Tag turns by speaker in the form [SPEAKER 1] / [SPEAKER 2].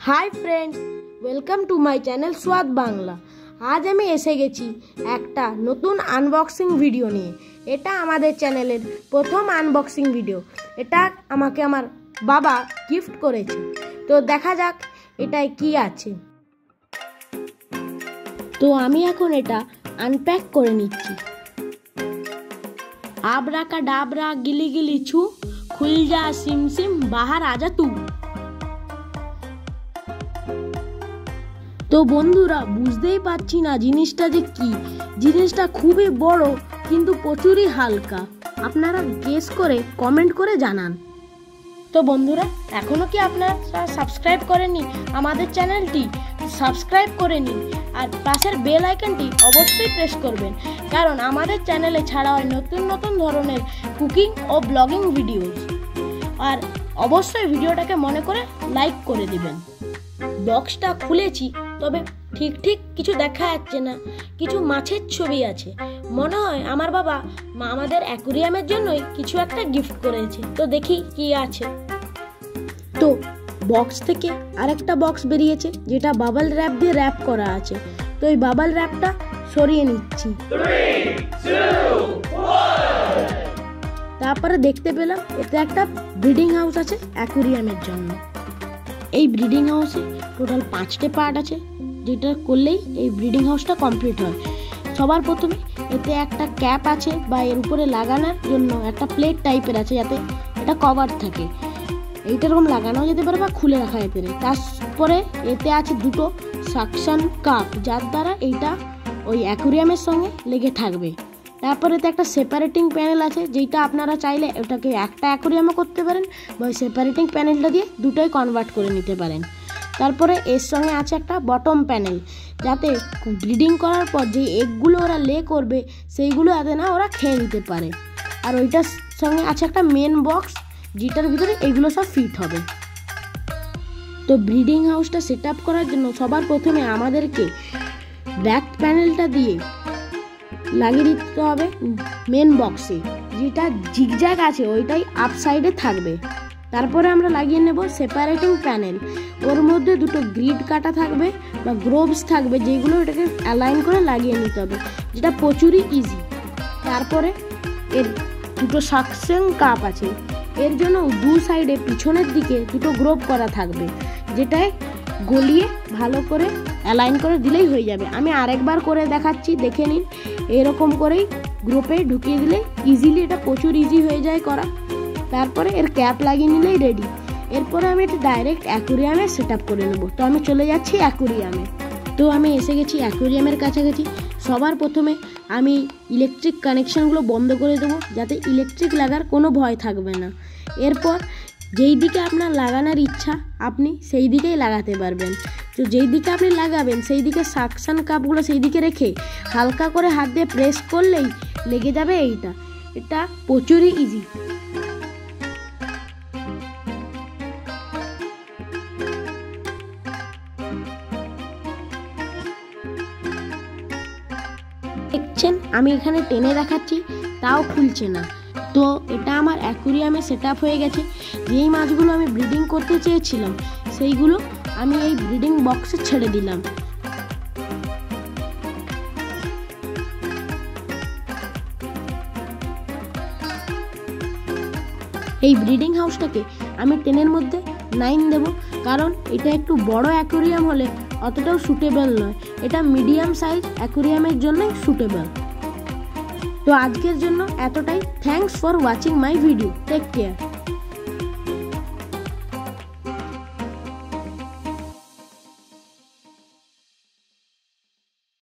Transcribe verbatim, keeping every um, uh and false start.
[SPEAKER 1] High friends, welcome to my channel Swad Bangla. आज আমি এসে গেছি একটা নতুন আনবক্সিং ভিডিও নিয়ে। এটা আমাদের চ্যানেলের প্রথম আনবক্সিং ভিডিও। এটা আমাকে আমার বাবা গিফট করেছে। তো দেখা যাক এটায় কি আছে। তো আমি এখন এটা আনপ্যাক করে নিচ্ছি। आबरा का डाबरा गिली गिली छू, खुल जा सिम सिम बाहर आजा तू। तो बंधुरा बुझतेই পাচ্ছি না জিনিসটা যে কি। জিনিসটা খুবই বড় কিন্তু প্রচুরই হালকা। আপনারা গেস করে কমেন্ট করে জানান। তো বন্ধুরা, এখনো কি আপনারা সাবস্ক্রাইব করেননি আমাদের চ্যানেলটি? সাবস্ক্রাইব করে নিন আর পাশের বেল আইকনটি অবশ্যই প্রেস করবেন, কারণ আমাদের চ্যানেলে ছাড়া হয় নতুন নতুন ধরনের কুকিং ও ব্লগিং ভিডিও। আর অবশ্যই ভিডিওটাকে মনে করে লাইক করে দিবেন। বক্সটা খুলেছি, তবে ঠিক ঠিক কিছু দেখা যাচ্ছে না। কিছু মাছের ছবি আছে। মনে হয় আমার বাবা আমাদের অ্যাকুরিয়ামের জন্যই কিছু একটা গিফট করেছে। তো দেখি কি আছে। তো বক্স থেকে আরেকটা বক্স বেরিয়েছে, যেটা বাবল র্যাপ দিয়ে র্যাপ করা আছে। তো এই বাবল র্যাপটা সরিয়ে নিচ্ছি। তারপরে দেখতে পেলাম এতে একটা ব্রিডিং হাউস আছে অ্যাকুরিয়ামের জন্য। এই ব্রিডিং হাউসে টোটাল পাঁচটা পার্ট আছে, যেটা করলেই এই ব্রিডিং হাউসটা কমপ্লিট হয়। সবার প্রথমে এতে একটা ক্যাপ আছে, বা এর উপরে লাগানোর জন্য একটা প্লেট টাইপের আছে, যাতে এটা কভার থাকে। এইটা এরকম লাগানো যেতে পারে বা খুলে রাখা যেতে পারে। তারপরে এতে আছে দুটো সাকশন কাপ, যার দ্বারা এইটা ওই অ্যাকুরিয়ামের সঙ্গে লেগে থাকবে। তারপরে এতে একটা সেপারেটিং প্যানেল আছে, যেটা আপনারা চাইলে ওটাকে একটা অ্যাকুরিয়ামও করতে পারেন, বা ওই সেপারেটিং প্যানেলটা দিয়ে দুটোই কনভার্ট করে নিতে পারেন। তারপরে এর সঙ্গে আছে একটা বটম প্যানেল, যাতে ব্রিডিং করার পর যে এগগুলো ওরা লে করবে সেইগুলো যাতে না ওরা খেয়ে নিতে পারে। আর ওইটার সঙ্গে আছে একটা মেন বক্স, যেটার ভিতরে এইগুলো সব ফিট হবে। তো ব্রিডিং হাউসটা সেট আপ করার জন্য সবার প্রথমে আমাদেরকে ব্যাক প্যানেলটা দিয়ে লাগিয়ে দিতে হবে মেন বক্সে। যেটা জিগজ্যাগ আছে ওইটাই আপ সাইডে থাকবে। তারপরে আমরা লাগিয়ে নেব সেপারেটিং প্যানেল। ওর মধ্যে দুটো গ্রিড কাটা থাকবে বা গ্রোভস থাকবে, যেগুলো এটাকে অ্যালাইন করে লাগিয়ে নিতে হবে, যেটা প্রচুরই ইজি। তারপরে এর দুটো সাকশন কাপ আছে, এর জন্য দু সাইডে পিছনের দিকে দুটো গ্রোভ করা থাকবে, যেটায় গলিয়ে ভালো করে অ্যালাইন করে দিলেই হয়ে যাবে। আমি আরেকবার করে দেখাচ্ছি, দেখে নিন। এরকম করেই গ্রুপে ঢুকিয়ে দিলে ইজিলি এটা প্রচুর ইজি হয়ে যায় করা। তারপরে এর ক্যাপ লাগিয়ে নিলেই রেডি। এরপরে আমি এটা ডাইরেক্ট অ্যাকুরিয়ামে সেট আপ করে নেব। তো আমি চলে যাচ্ছি অ্যাকুরিয়ামে। তো আমি এসে গেছি অ্যাকুরিয়ামের কাছাকাছি। সবার প্রথমে আমি ইলেকট্রিক কানেকশানগুলো বন্ধ করে দেবো, যাতে ইলেকট্রিক লাগার কোনো ভয় থাকবে না। এরপর যেই দিকে আপনার লাগানোর ইচ্ছা আপনি সেই দিকেই লাগাতে পারবেন। তো যেই দিকে আপনি লাগাবেন সেই দিকে সাকশন কাপগুলো সেই দিকে রেখে হালকা করে হাত দিয়ে প্রেস করলেই লেগে যাবে এইটা। এটা প্রচুরই ইজি। দেখছেন আমি এখানে টেনে দেখাচ্ছি, তাও খুলছে না। তো এটা আমার অ্যাকুরিয়ামে সেট আপ হয়ে গেছে। যেই মাছগুলো আমি ব্রিডিং করতে চেয়েছিলাম সেইগুলো আমি এই ব্রিডিং বক্সে ছেড়ে দিলাম। এই ব্রিডিং হাউসটাকে আমি টেনের মধ্যে নাইন দেব, কারণ এটা একটু বড় অ্যাকুরিয়াম হলে অতটাও সুটেবল নয়। এটা মিডিয়াম সাইজ অ্যাকুরিয়ামের জন্যই সুটেবল। তো আজকের জন্য এতটাই। Thanks for watching my video. Take care.